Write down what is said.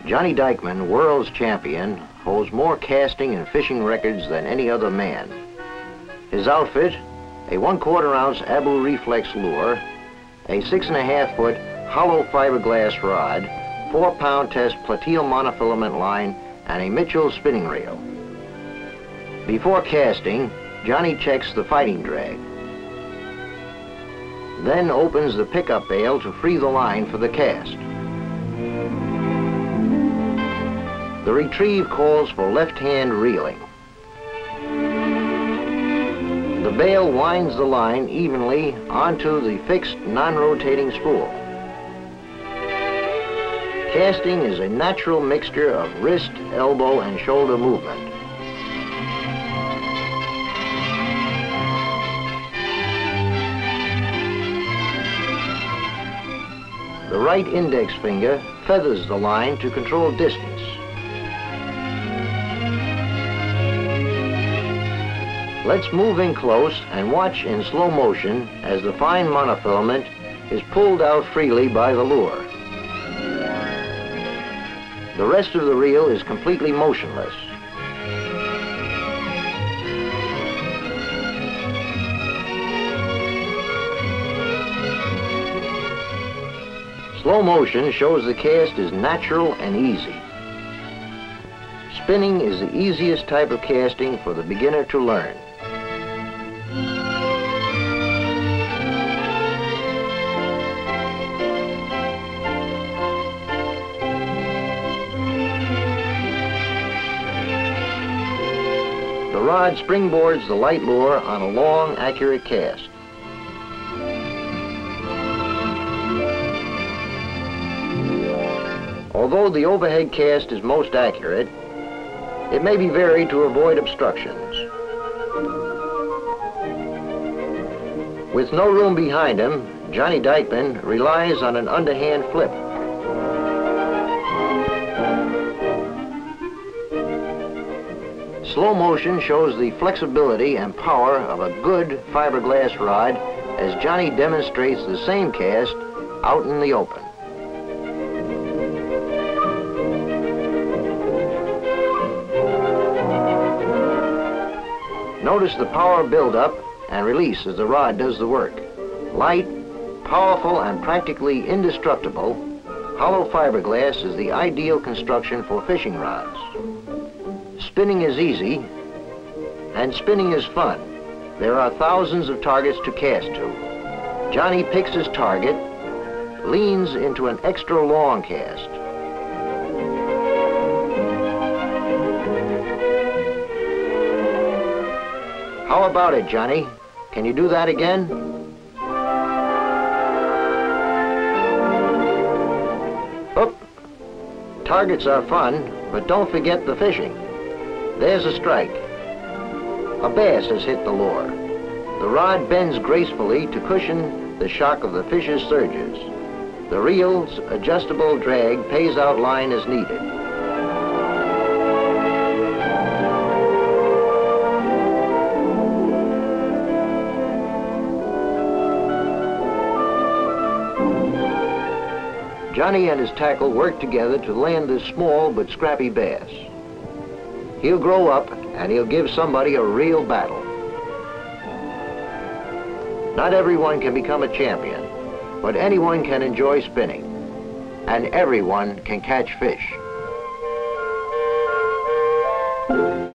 Johnny Dieckman, world's champion, holds more casting and fishing records than any other man. His outfit, a 1/4 ounce Abu reflex lure, a 6.5 foot hollow fiberglass rod, 4-pound test plateel monofilament line, and a Mitchell spinning reel. Before casting, Johnny checks the fighting drag, then opens the pickup bail to free the line for the cast. The retrieve calls for left-hand reeling. The bail winds the line evenly onto the fixed non-rotating spool. Casting is a natural mixture of wrist, elbow, and shoulder movement. The right index finger feathers the line to control distance. Let's move in close and watch in slow motion as the fine monofilament is pulled out freely by the lure. The rest of the reel is completely motionless. Slow motion shows the cast is natural and easy. Spinning is the easiest type of casting for the beginner to learn. The rod springboards the light lure on a long, accurate cast. Although the overhead cast is most accurate, it may be varied to avoid obstructions. With no room behind him, Johnny Dieckman relies on an underhand flip. Slow motion shows the flexibility and power of a good fiberglass rod as Johnny demonstrates the same cast out in the open. Notice the power buildup and release as the rod does the work. Light, powerful, and practically indestructible, hollow fiberglass is the ideal construction for fishing rods. Spinning is easy, and spinning is fun. There are thousands of targets to cast to. Johnny picks his target, leans into an extra long cast. How about it, Johnny? Can you do that again? Oop! Targets are fun, but don't forget the fishing. There's a strike. A bass has hit the lure. The rod bends gracefully to cushion the shock of the fish's surges. The reel's adjustable drag pays out line as needed. Johnny and his tackle work together to land this small but scrappy bass. He'll grow up and he'll give somebody a real battle. Not everyone can become a champion, but anyone can enjoy spinning, and everyone can catch fish.